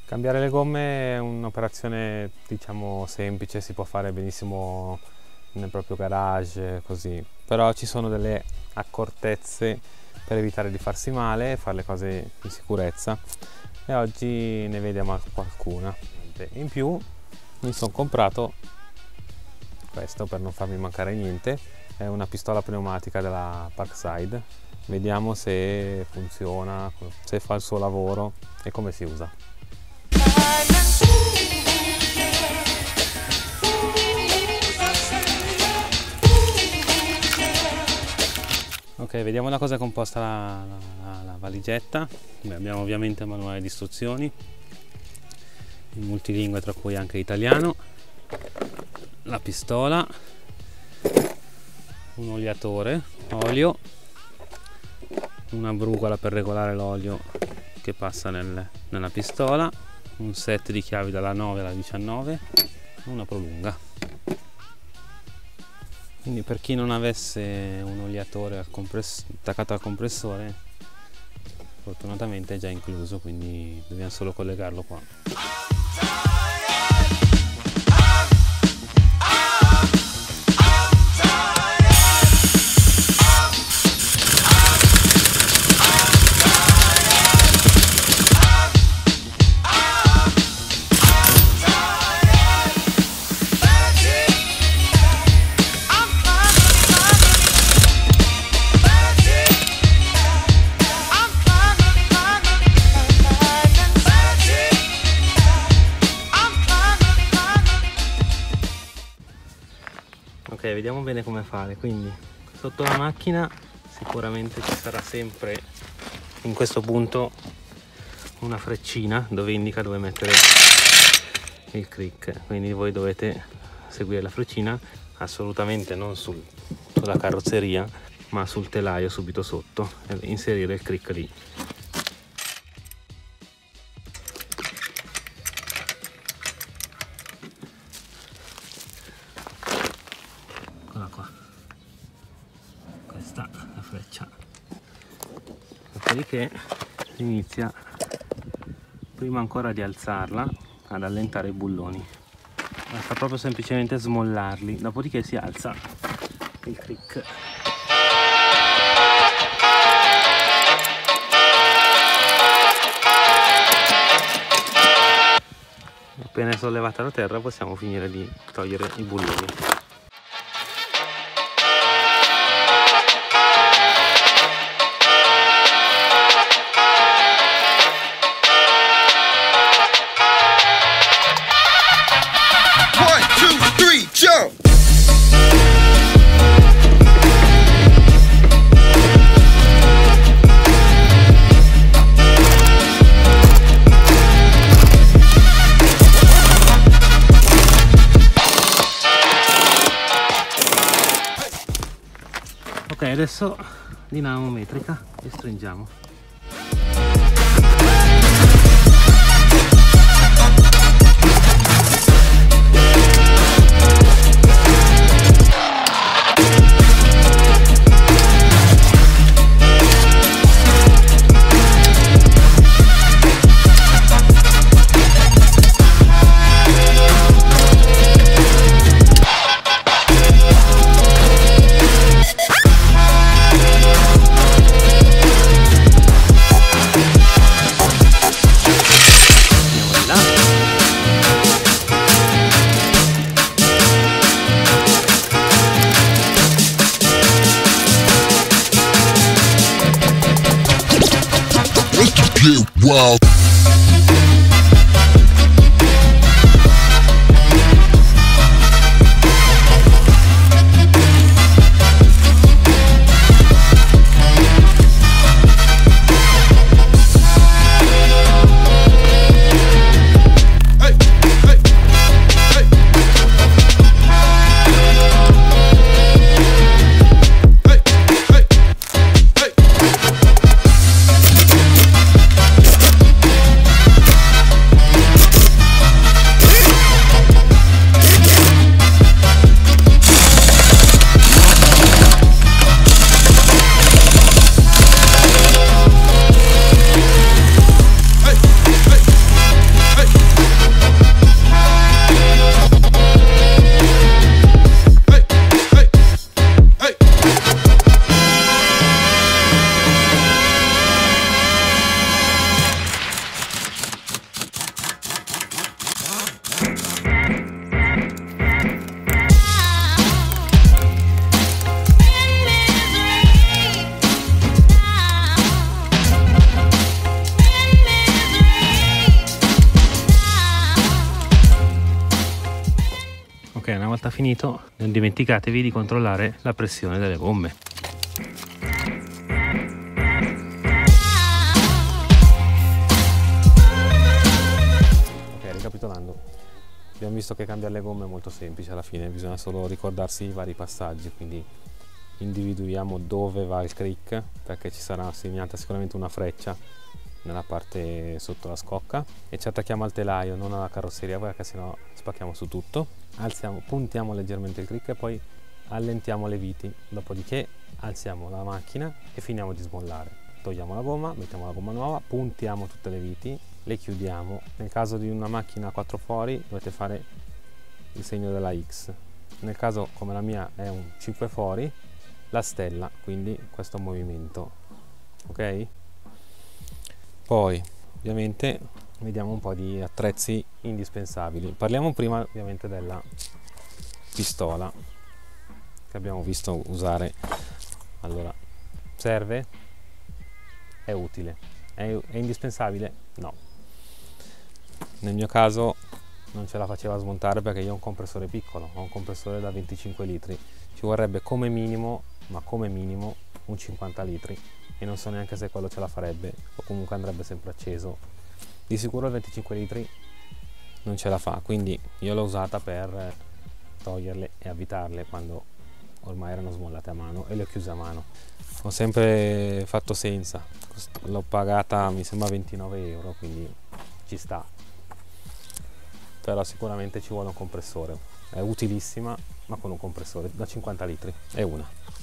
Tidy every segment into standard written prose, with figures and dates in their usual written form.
Cambiare le gomme è un'operazione, diciamo, semplice, si può fare benissimo nel proprio garage, così. Però ci sono delle accortezze per evitare di farsi male e fare le cose in sicurezza, e oggi ne vediamo qualcuna. In più mi sono comprato questo per non farmi mancare niente, è una pistola pneumatica della Parkside. Vediamo se funziona, se fa il suo lavoro e come si usa. Ok, vediamo da cosa è composta la valigetta. Abbiamo ovviamente il manuale di istruzioni in multilingue, tra cui anche italiano, la pistola, un oliatore, olio, una brugola per regolare l'olio che passa nella pistola, un set di chiavi dalla 9 alla 19, una prolunga. Quindi per chi non avesse un oliatore attaccato al compressore, fortunatamente è già incluso, quindi dobbiamo solo collegarlo qua. Ok, vediamo bene come fare. Quindi sotto la macchina sicuramente ci sarà sempre in questo punto una freccina dove indica dove mettere il crick, quindi voi dovete seguire la freccina, assolutamente non sulla carrozzeria ma sul telaio subito sotto, e inserire il crick lì. Qua, questa è la freccia, dopodiché inizia, prima ancora di alzarla, ad allentare i bulloni. Basta proprio semplicemente smollarli, dopodiché si alza il crick. Appena è sollevata da terra possiamo finire di togliere i bulloni. Ok, adesso dinamometrica e stringiamo. Wow. volta finito, non dimenticatevi di controllare la pressione delle gomme. Ok, ricapitolando, abbiamo visto che cambiare le gomme è molto semplice, alla fine bisogna solo ricordarsi i vari passaggi, quindi individuiamo dove va il crick, perché ci sarà segnata sicuramente una freccia nella parte sotto la scocca, e ci attacchiamo al telaio, non alla carrozzeria, perché sennò spacchiamo su tutto. Puntiamo leggermente il crick e poi allentiamo le viti, dopodiché alziamo la macchina e finiamo di smollare. Togliamo la gomma, mettiamo la gomma nuova, puntiamo tutte le viti, le chiudiamo. Nel caso di una macchina a 4 fori dovete fare il segno della X, nel caso come la mia è un 5 fori, la stella, quindi questo movimento, ok? Poi ovviamente vediamo un po' di attrezzi indispensabili. Parliamo prima ovviamente della pistola che abbiamo visto usare. Allora, serve? È utile? È indispensabile? No. Nel mio caso non ce la faceva smontare perché io ho un compressore piccolo, ho un compressore da 25 litri, ci vorrebbe come minimo, ma come minimo, un 50 litri e non so neanche se quello ce la farebbe, o comunque andrebbe sempre acceso. Di sicuro il 25 litri non ce la fa, quindi io l'ho usata per toglierle e avvitarle quando ormai erano smollate a mano, e le ho chiuse a mano. Ho sempre fatto senza, l'ho pagata mi sembra 29 euro, quindi ci sta, però sicuramente ci vuole un compressore, è utilissima, ma con un compressore da 50 litri è una.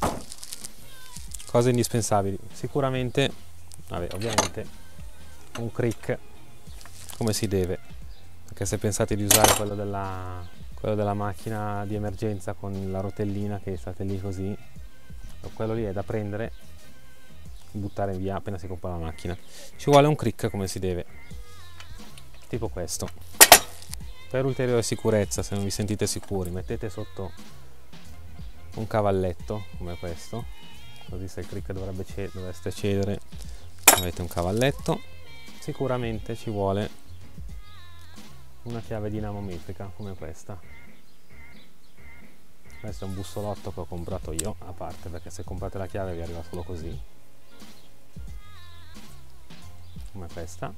Cose indispensabili, sicuramente, ovviamente un crick come si deve, perché se pensate di usare quello della macchina di emergenza con la rotellina che state lì così, quello lì è da prendere, buttare via appena si compra la macchina. Ci vuole un crick come si deve, tipo questo. Per ulteriore sicurezza, se non vi sentite sicuri, mettete sotto un cavalletto come questo, così se il crick dovesse cedere avete un cavalletto. Sicuramente ci vuole una chiave dinamometrica come questa. Questo è un bussolotto che ho comprato io a parte, perché se comprate la chiave vi arriva solo così, come questa.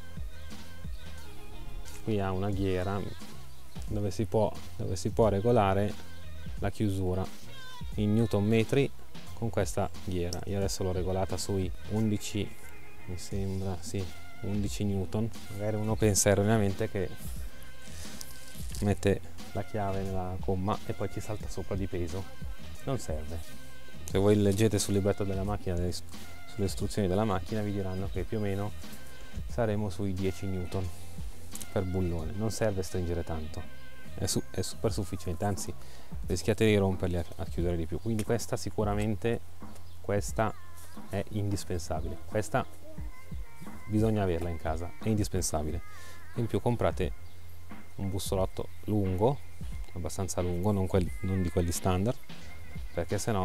Qui ha una ghiera dove si può regolare la chiusura in newton metri con questa ghiera. Io adesso l'ho regolata sui 11, mi sembra, sì, 11 newton. Magari uno pensa erroneamente che mette la chiave nella gomma e poi ci salta sopra di peso, non serve. Se voi leggete sul libretto della macchina, sulle istruzioni della macchina, vi diranno che più o meno saremo sui 10 newton per bullone, non serve stringere tanto, è super sufficiente, anzi rischiate di romperli a chiudere di più. Quindi questa sicuramente, questa è indispensabile, questa bisogna averla in casa, è indispensabile. In più comprate un bussolotto lungo, abbastanza lungo, non di quelli standard, perché sennò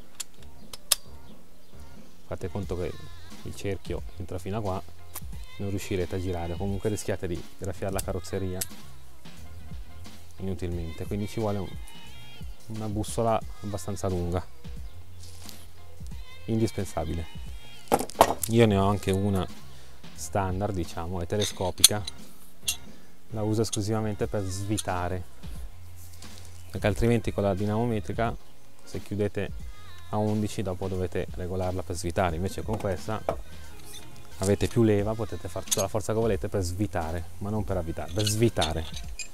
fate conto che il cerchio entra fino a qua, non riuscirete a girare, comunque rischiate di graffiare la carrozzeria inutilmente, quindi ci vuole una bussola abbastanza lunga, indispensabile. Io ne ho anche una standard, diciamo, è telescopica, la uso esclusivamente per svitare, perché altrimenti con la dinamometrica, se chiudete a 11, dopo dovete regolarla per svitare. Invece con questa avete più leva, potete fare tutta la forza che volete per svitare, ma non per avvitare, per svitare.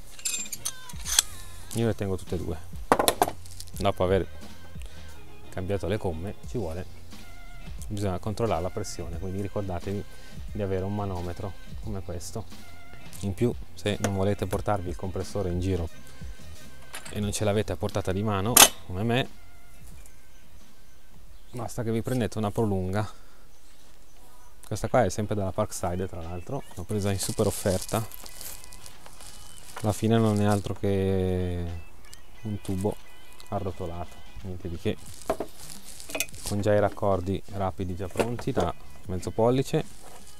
Io le tengo tutte e due. Dopo aver cambiato le gomme bisogna controllare la pressione, quindi ricordatevi di avere un manometro come questo. In più, se non volete portarvi il compressore in giro e non ce l'avete a portata di mano come me, basta che vi prendete una prolunga. Questa qua è sempre dalla Parkside, tra l'altro l'ho presa in super offerta, alla fine non è altro che un tubo arrotolato, niente di che, con già i raccordi rapidi già pronti da mezzo pollice,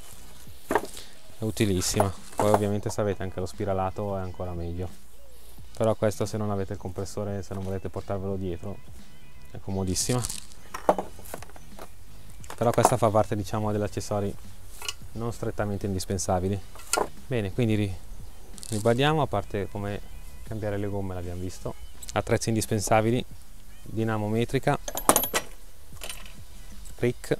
è utilissima. Poi ovviamente se avete anche lo spiralato è ancora meglio, però questo, se non avete il compressore, se non volete portarvelo dietro, è comodissima. Però questa fa parte, diciamo, degli accessori non strettamente indispensabili. Bene, quindi ribadiamo, a parte come cambiare le gomme l'abbiamo visto, attrezzi indispensabili: dinamo metrica, crick,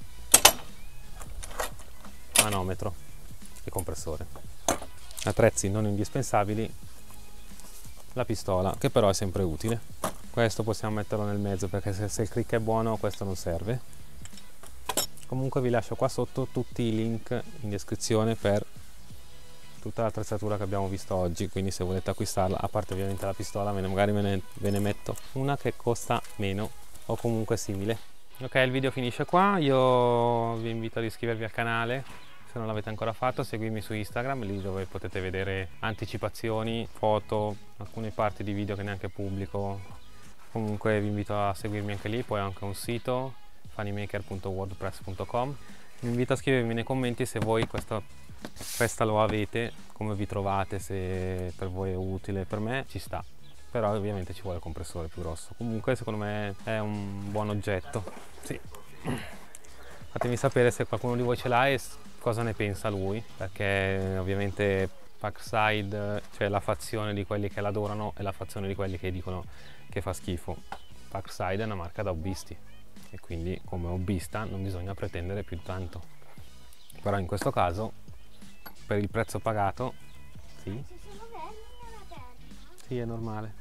manometro e compressore. Attrezzi non indispensabili: la pistola, che però è sempre utile. Questo possiamo metterlo nel mezzo, perché se il crick è buono questo non serve. Comunque vi lascio qua sotto tutti i link in descrizione per tutta l'attrezzatura che abbiamo visto oggi, quindi se volete acquistarla, a parte ovviamente la pistola, magari ve ne metto una che costa meno o comunque simile. Ok, il video finisce qua, io vi invito ad iscrivervi al canale se non l'avete ancora fatto, seguirmi su Instagram, lì dove potete vedere anticipazioni, foto, alcune parti di video che neanche pubblico. Comunque vi invito a seguirmi anche lì, poi ho anche un sito, funnymaker.wordpress.com. vi invito a scrivermi nei commenti se voi questa lo avete, come vi trovate, se per voi è utile. Per me ci sta, però ovviamente ci vuole il compressore più grosso. Comunque secondo me è un buon oggetto, sì. Fatemi sapere se qualcuno di voi ce l'ha e cosa ne pensa lui, perché ovviamente Parkside c'è la fazione di quelli che l'adorano e la fazione di quelli che dicono che fa schifo. Parkside è una marca da hobbisti e quindi come hobbista non bisogna pretendere più tanto, però in questo caso per il prezzo pagato sì, sì, è normale.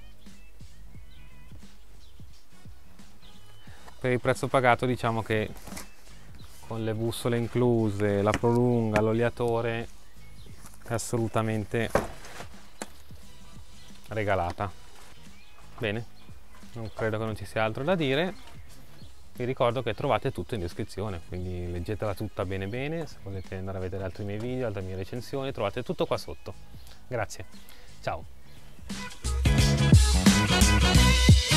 Per il prezzo pagato diciamo che con le bussole incluse, la prolunga, l'oliatore, è assolutamente regalata. Bene, non credo che non ci sia altro da dire. Vi ricordo che trovate tutto in descrizione, quindi leggetela tutta bene bene. Se volete andare a vedere altri miei video, altre mie recensioni, trovate tutto qua sotto. Grazie, ciao!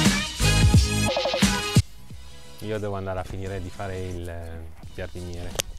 Io devo andare a finire di fare il giardiniere.